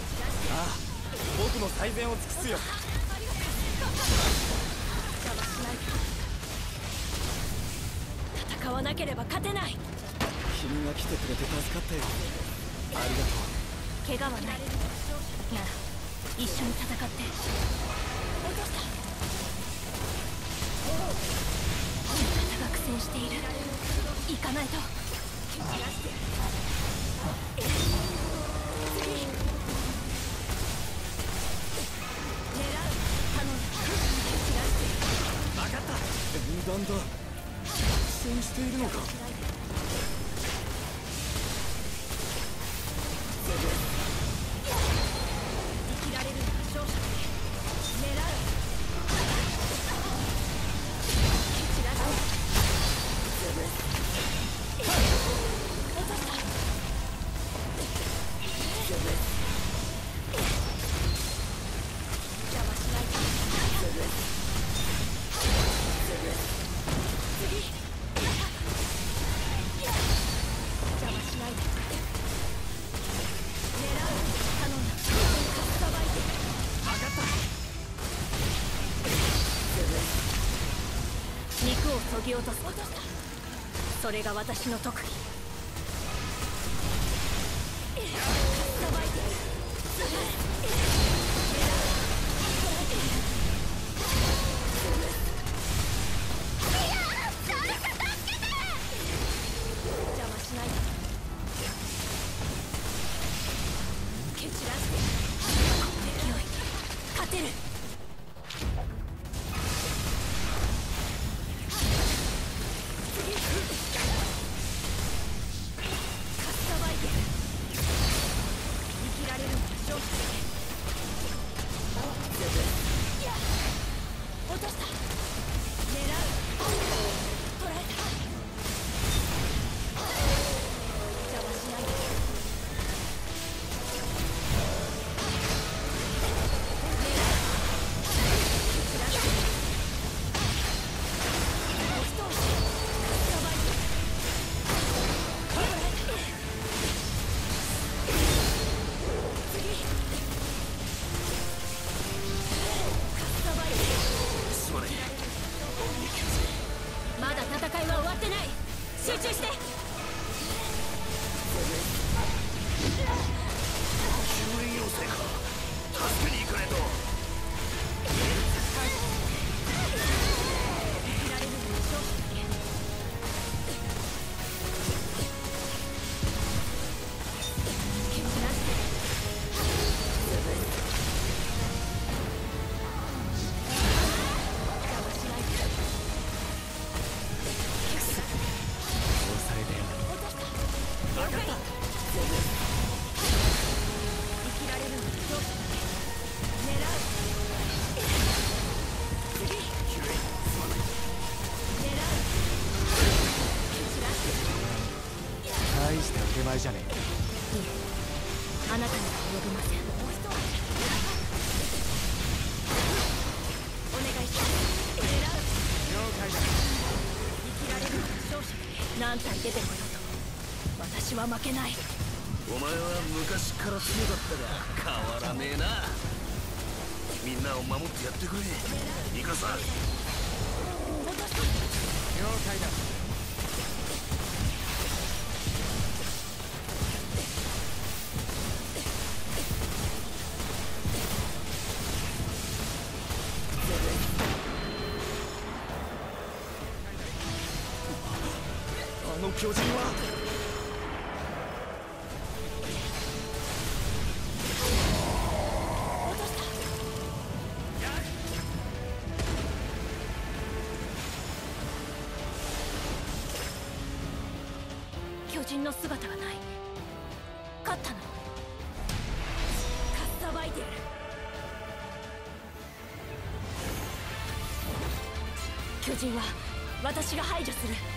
ああ、僕も最善を尽くすよ。 戦わなければ勝てない。 君が来てくれて助かったよ。ありがとう。 怪我はない。なら一緒に戦って。落とした。味方が苦戦している。行かないと。 分かった。分断だ。苦戦しているのか。 生きられるのが勝者だ。狙う。蹴散らして落とした。邪魔しないで。次。邪魔しないで。狙う。頼んだ。かっさばいて。 分かった。 肉を削ぎ落とす。落とした。それが私の特技。かっさばいて。邪魔しないで。蹴散らして。この勢い勝てる。次。かっさばいて。生きられるのが勝者だ。落とした。狙う。捕らえた。邪魔しないで。まだ戦いは終わってない。集中して。 救援要請か。助けに行かねえと。 生きられるのが勝者だ。蹴散らして。邪魔しないで。 殺されたよ。 落とした。 分かった。 生きられるのが勝者だ。狙う。次。狙う。蹴散らして。 大した腕前じゃねえ。 いえ、あなたには及びません。お願いします。狙う。 了解だ。 生きられるのが勝者だ。何体出てこようと私は負けない。 お前は昔から強かったが変わらねえな。みんなを守ってやってくれミカサ。 落とした。 了解だ。あの巨人は。 落とした。巨人の姿がない。勝ったの。かっさばいてやる。巨人は私が排除する。